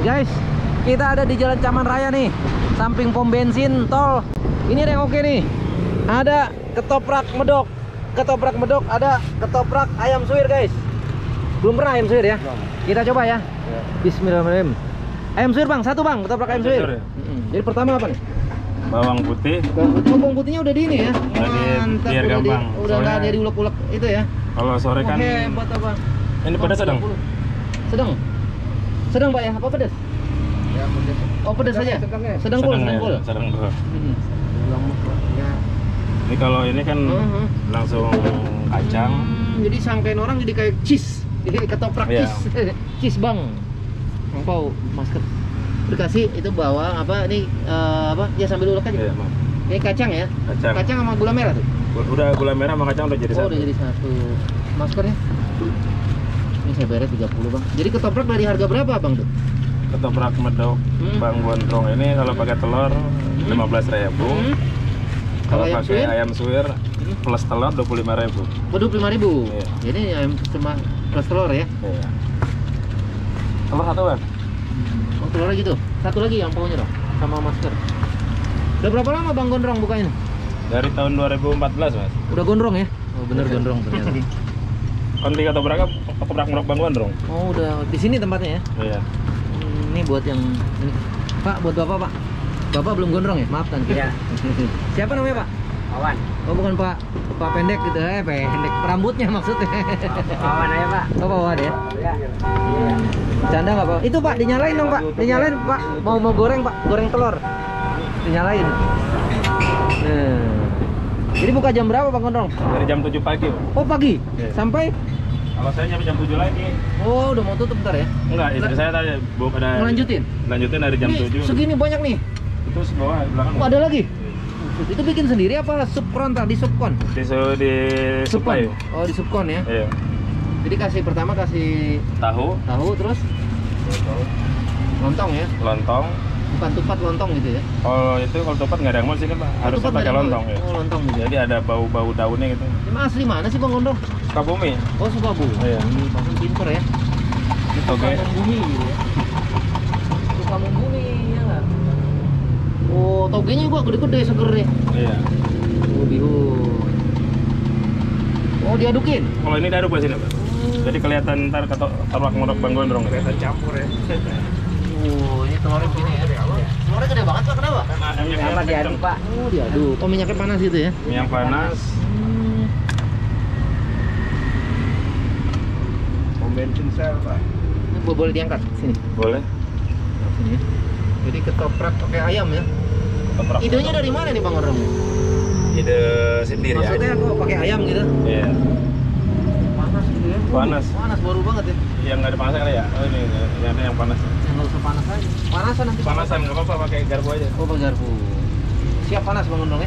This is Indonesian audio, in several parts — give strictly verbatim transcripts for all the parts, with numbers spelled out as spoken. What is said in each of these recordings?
Guys, kita ada di Jalan Caman Raya nih, samping pom bensin tol. Ini ada yang oke nih. Ada ketoprak medok, ketoprak medok, ada ketoprak ayam suwir guys. Belum pernah ayam suwir ya? Kita coba ya. Bismillahirrahmanirrahim. Ayam suwir bang, satu bang, ketoprak ayam suwir. Ya? Jadi pertama apa nih? Bawang putih. Bawang putih, oh, bawang putihnya udah di ini ya? Udah di, mantap, biar udah gampang. Di, udah nggak jadi ulek-ulek itu ya? Kalau sore kan. Oke, buat apa? Ini pedas sedang. Sedang. Sedang pak ya? Apa pedas? Ya, pedas. Oh pedas saja? Sedang ya. Sedang full, sedang ya, full. sedang full. Hmm. Ya. Ini kalau ini kan Uh-huh. langsung kacang. Hmm, jadi sangkain orang jadi kayak cheese. Jadi ketoprak Iya. cheese. cheese bang. Engkau masker. Dikasih itu bawang apa ini eh, apa? Ya sambil ulek aja. Iya, Bang. Ini kacang ya? Kacang. Kacang sama gula merah tuh. Udah gula merah sama kacang udah jadi Oh, satu. udah jadi satu. Maskernya. Ini saya bayar tiga puluh bang. Jadi ketoprak dari harga berapa bang tuh? Ketoprak medok Hmm. Bang Gondrong ini kalau pakai telur lima belas ribu. Hmm. Kalau ayam pakai suwir? ayam suwir Hmm. plus telur dua puluh lima ribu. Oh, dua puluh lima ribu. Iya. Jadi ayam cuma plus telur ya? Iya. Telur satu kan? Oh, telur lagi tuh. Satu lagi yang pokoknya dong, sama masker. Udah berapa lama Bang Gondrong bukanya? Dari tahun dua ribu empat belas mas. Udah gondrong ya? Oh, bener gondrong ternyata. Kan di ketoprak ketoprak medok Bang Gondrong. Oh, udah di sini tempatnya ya? Iya. Hmm, ini buat yang ini. Pak, buat Bapak, Pak. Bapak belum gondrong ya? Maaf kan. Iya. Siapa namanya, Pak? Awan. Oh, bukan Pak. Pak pendek gitu. Eh, pendek rambutnya maksudnya. Awan aja, Pak. Oh, Pak Wawan ya? Iya. Canda nggak Pak? Itu Pak, dinyalain dong Pak. Dinyalain Pak. Mau mau goreng Pak, goreng telur. Dinyalain. Nah. Jadi buka jam berapa Bang Gondrong? Dari jam tujuh pagi. Pak. Oh pagi? Iya. Sampai? Kalau saya nyampe jam tujuh lagi. Oh udah mau tutup ntar ya? Enggak, istri saya tadi bu ada Ngelanjutin? lanjutin dari jam Ini tujuh. segini banyak nih. Itu bawah belakang. Oh ada lagi? Itu bikin sendiri apa subkon tadi subkon? Di su- di supply. Oh di subkon ya? Iya. Jadi kasih pertama kasih Tahu, tahu terus lontong ya? lontong. Bukan tupat lontong gitu ya? Kalau itu kalau tupat nggak ada yang mau sih kan Pak. Harus Tupat pakai nggak ada lontong mau. ya. Oh lontong gitu. Jadi ada bau-bau daunnya gitu. Emang asli mana sih Bang Gondrong? Sukabumi. Oh Sukabumi. Iya. Bang pinter ya. Oke. Suka membumi gitu ya. Suka membumi ya nggak? Oh, togenya gua gede-gede seger nih. Iya. Oh, bihun. Oh, diadukin. Kalau ini diaduk di sini Pak. Jadi kelihatan ntar ketoprak medok Bang Gondrong. Kelihatan campur ya. Oh, ini telurnya begini ya. Telurnya gede banget Pak, kenapa? Apa diaduk, Pak? Oh, diaduk. Oh, minyaknya panas gitu ya. Minyak panas. Hmm. Pom bensin sel, Pak. Ini bo- boleh diangkat sini. Boleh. Nah, sini. Jadi ketoprak pakai ayam ya. Ketoprak. Idenya dari mana nih Bang Gondrong? Ide sendiri Maksudnya aja. kok pakai ayam gitu? Iya. Panas gitu ya. Panas. Panas baru banget ya. Yang nggak ada panasnya kali ya. Oh ini, ini ada yang panas. Yang nggak usah panas aja. Panasan nanti. Panasan nggak apa-apa pakai garpu aja. Oh, Bang garpu. Siap panas Bang Gondrong ya.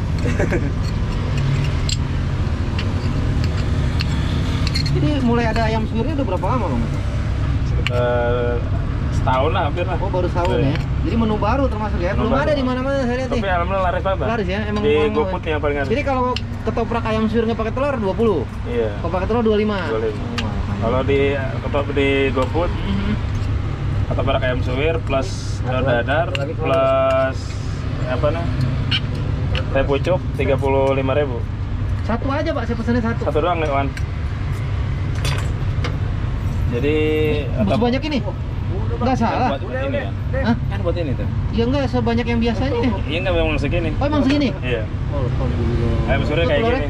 Jadi mulai ada ayam suwirnya udah berapa lama Bang? Sekitar setahun lah hampir lah. Oh, baru setahun Iya. ya. Jadi menu baru termasuk ya. Menu Belum baru. ada di mana-mana saya lihat nih. Tapi alhamdulillah laris banget. Pak. Laris ya, emang Di orang mau GoFood ya. yang paling laris. Jadi kalau ketoprak ayam suwir nggak pakai telur dua puluh. Iya. Kalau pakai telur dua puluh lima. Boleh. Kalau di ketoprak di GoFood ketoprak ayam suwir plus telur dadar plus apa nih? Teh pucuk tiga puluh lima ribu. Satu aja Pak, saya pesannya satu. Satu doang nih, Wan. Jadi Bos sebanyak ini? Nggak salah. Buat ini ya. Hah? Kan buat ini tuh. Ya enggak sebanyak yang biasanya. Iya nggak memang segini. Oh, emang segini? Iya. Oh, alhamdulillah. Ayam suwir kayak Telurnya? gini.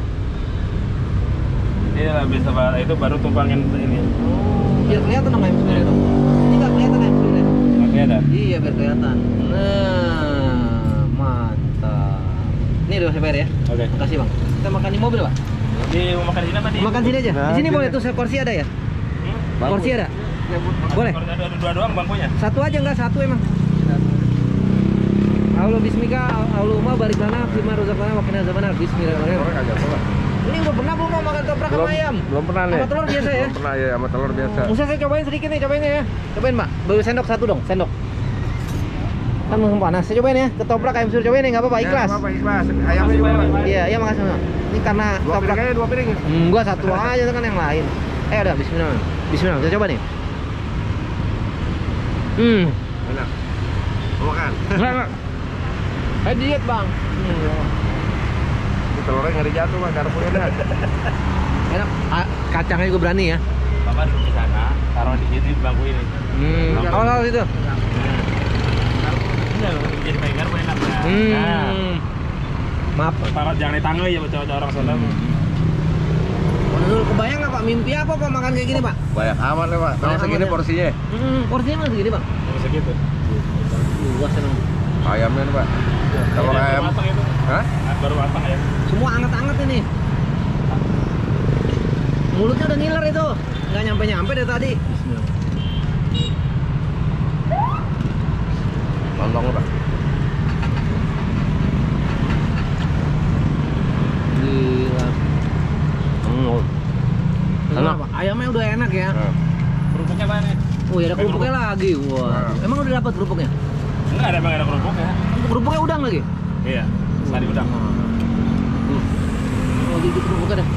Iya habis lebaran itu baru tumpangin ini. Oh, biar kelihatan dong ayam suwirnya dong. Ini nggak kelihatan ayam suwirnya. Makanya ada. Iya, biar kelihatan. Nah, mantap. Ini udah saya bayar ya. Oke. Makasih Bang. Kita makan di mobil Pak. Di mau makan di sini apa di? Makan sini aja. Di sini boleh tuh kursi ada ya? Hmm? Kursi ada? Boleh. Ada, ada dua doang bangkunya. Satu aja enggak satu emang. Allah bismika, Allahumma barik lana fima razaqtana wa qina azabannar. Bismillahirrahmanirrahim. Ini gua pernah belum mau makan ketoprak sama ayam. Belum pernah nih. Sama telur biasa ya? Belum pernah ya, sama telur biasa. Musa saya cobain sedikit nih, cobain ya. Cobain Mbak. Baru sendok satu dong, sendok. Kan mumpung panas. Saya cobain ya. Ketoprak ayam suwir cobain nih, enggak apa-apa, ikhlas. Ya, apa ikhlas. Ayamnya juga, Pak. Iya, iya makasih Mbak. Ini karena Dua piring ketoprak. aja, dua piring. Hmm, gua satu aja itu kan yang lain. Eh udah bismillah. Bismillah, kita coba nih. Hmm, Enak. Mau makan? Enggak, enggak. Saya diet, Bang. Ini telurnya ngeri jatuh Bang, karena punya dah. Enak. Ah, kacangnya juga berani ya. Bapak duduk di sana, taruh di sini di bangku ini. Hmm, kalau kalau itu. Iya loh, jadi pegang enak ya. Hmm. Nah, Maaf. taruh jangan di tangga ya baca orang sana. Menurut kebayang nggak Pak, mimpi apa Pak makan kayak gini Pak? Banyak amat ya Pak. Kalau Banyak segini amat ya. porsinya. Hmm, porsinya mana segini Bang? Bisa gitu. Luas emang. Ayamnya nih Pak. Telur Ini ayam. baru matang itu. Hah? Ah, baru matang ya. Semua anget-anget ini. Mulutnya udah ngiler itu. Nggak nyampe-nyampe dari tadi. Lontong Pak. Gila. Hmm. Enak Pak. Ayamnya udah enak ya. Nah. Kerupuknya mana nih? Oh ya ada kerupuknya lagi. Wah. Nah. Emang udah dapat kerupuknya? Enggak ada, emang ada kerupuknya. Kerupuknya udang lagi? Iya, tadi udang. Oh gitu kerupuknya deh.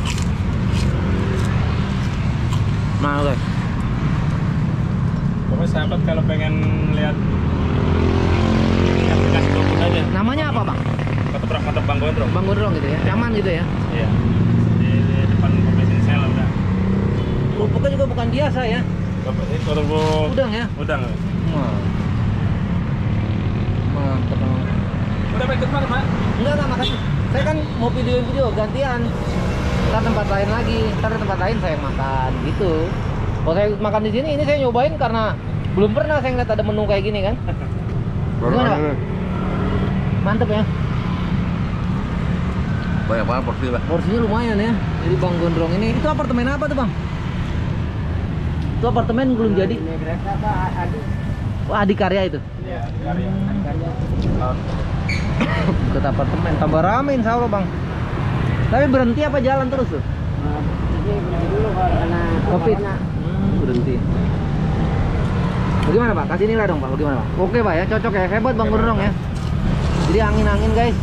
Nah oke. Pokoknya sahabat kalau pengen lihat aplikasi GoFood aja. Namanya apa Bang? Ketoprak mantap Bang Gondrong. Bang Gondrong gitu ya? Nyaman gitu ya? Iya. Di, di depan pom bensin sel udah. Kerupuknya juga bukan biasa ya? Bapak ini kerupuk Udang ya? udang. Wah. Mantap banget. Udah mau ikut mana, Pak? Enggak, enggak, makasih. Saya kan mau video-video gantian. Ntar tempat lain lagi, ntar tempat lain saya makan gitu. Kalau saya makan di sini, ini saya nyobain karena belum pernah saya ngeliat ada menu kayak gini kan. Baru Gimana, Pak? ini. Mantep ya. Banyak banget porsi Pak. Porsinya lumayan ya. Jadi Bang Gondrong ini, itu apartemen apa tuh Bang? Itu apartemen belum jadi. Wah, Adikarya itu. Iya, karya. Dekat apartemen. Tambah rame insya Allah Bang. Tapi berhenti apa jalan terus tuh? Covid. Hmm, berhenti. Bagaimana Pak? Kasih nilai dong Pak. Bagaimana Pak? Oke Pak ya, cocok ya. Hebat Bang Gondrong ya. Jadi angin-angin guys.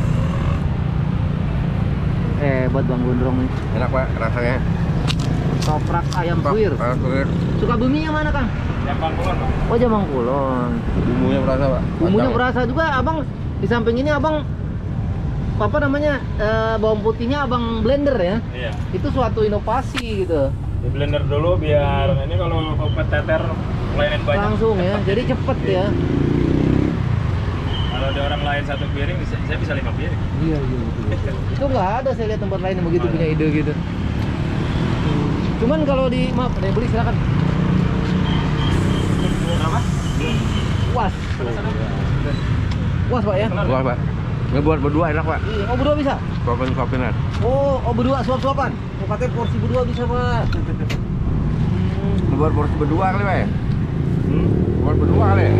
Hebat Bang Gondrong nih. Enak Pak rasanya. Toprak ayam suwir. Ayam suwir. Sukabuminya mana Kang? Yang Bangkulon, Pak. Oh Jamang Kulon. Bumbunya berasa Pak. Bumbunya Matang. berasa juga Abang. Di samping ini Abang apa namanya eh, bawang putihnya Abang blender ya. Iya. Itu suatu inovasi gitu. Di blender dulu biar ini kalau kopet teter lainin banyak. Langsung ya. Jadi cepet ya. Kalau ada orang lain satu piring, bisa, saya bisa lima piring. Iya iya betul. Itu nggak ada saya lihat tempat lain yang begitu punya ide gitu. Cuman kalau di maaf, ada yang beli silakan. Berapa? Puas. Puas Pak ya? Buat Pak. Ini buat berdua enak Pak. Iya. Oh berdua bisa? Suapin-suapinan. Oh, oh berdua suap-suapan. Oh, katanya porsi berdua bisa Pak. Ini buat porsi berdua kali Pak ya? Hmm? Buat berdua kali ya?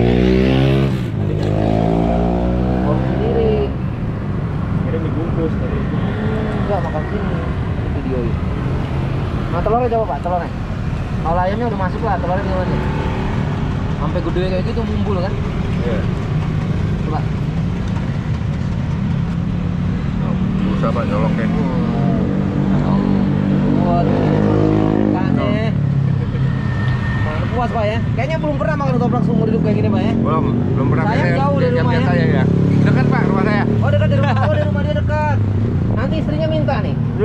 Porsi sendiri. Kirim dibungkus tadi. Enggak makan sini. Ini video ini. Nah telurnya coba Pak, telurnya. Kalau ayamnya udah masuk lah, telurnya gimana? Sampai gede kayak gitu mumbul kan? Iya. Coba. Bisa Pak nyolokin. Waduh. Kayaknya. Mana puas Pak ya? Kayaknya belum pernah makan ketoprak seumur hidup kayak gini Pak ya? Belum, belum pernah. Saya Saya- jauh dari yang rumah biasa ya. ya. Dekat Pak rumah saya. Oh dekat dari rumah, oh dari rumah dia dekat. Nanti istrinya minta nih.